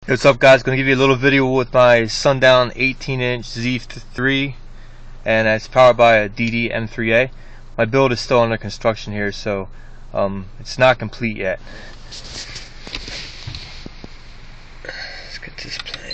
Hey, what's up, guys? Gonna give you a little video with my Sundown 18-inch Z.3, and it's powered by a M3A. My build is still under construction here, so it's not complete yet. Let's get this playing.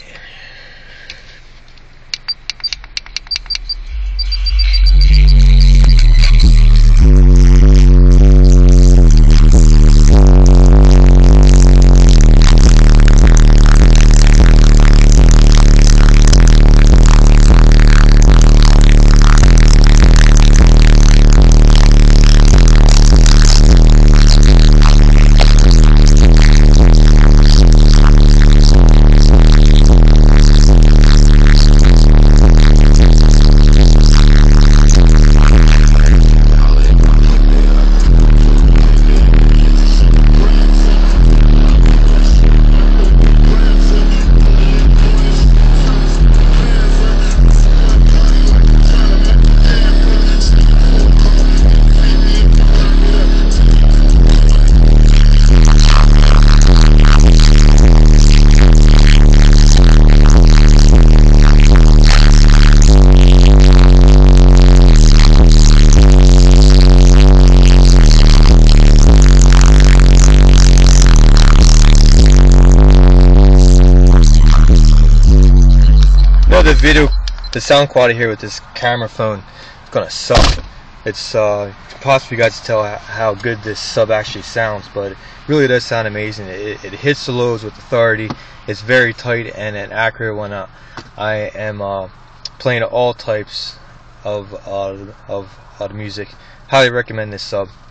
The sound quality here with this camera phone is gonna suck. It's impossible for you guys to tell how good this sub actually sounds, but it really does sound amazing. It hits the lows with authority. It's very tight and accurate when I am playing all types of the music. Highly recommend this sub.